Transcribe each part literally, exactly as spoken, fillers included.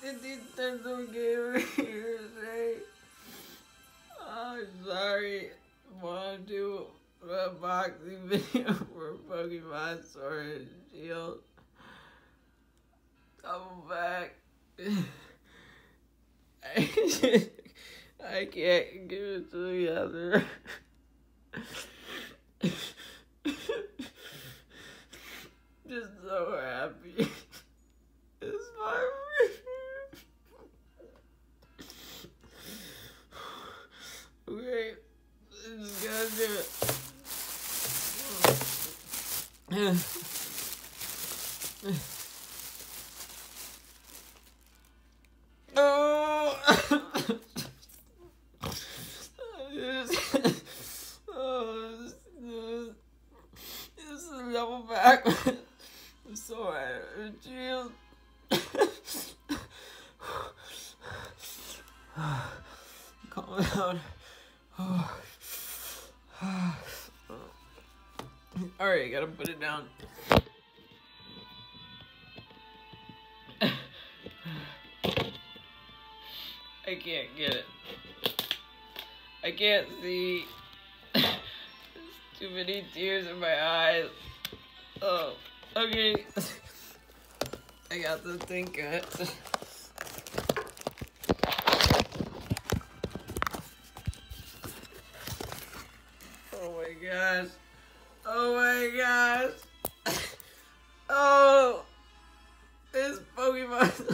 fucking Nintendo gamer here today. I'm sorry. I want to do an unboxing video for Pokemon Sword and Shield. I'm back. I, I can't give it to the other. Just so happy. It's my okay, I just gotta do it. Oh, oh, this, this, this is a double back. I'm so Shield. Calm down. Alright, gotta put it down. I can't get it. I can't see. There's too many tears in my eyes. Oh, okay. I got the thing cut. Oh my gosh. Oh my gosh. Oh, this Pokemon.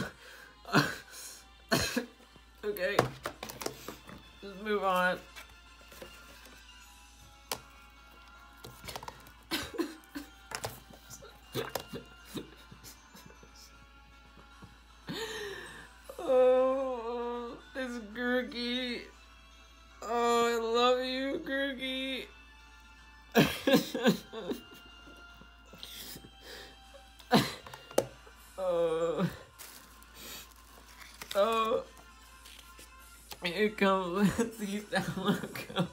Okay, just move on. Oh, it's Grookey. Oh, I love you, Grookey. Oh. Oh. Here comes the logo.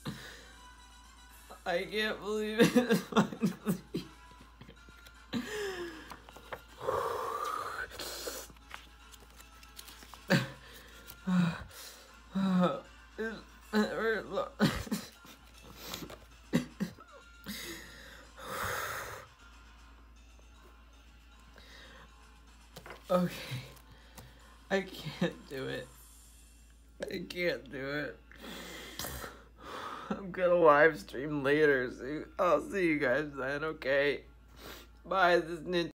I can't believe it. Finally. Okay, I can't do it. I can't do it. I'm gonna live stream later. So I'll see you guys then, okay? Bye, this is NINTY.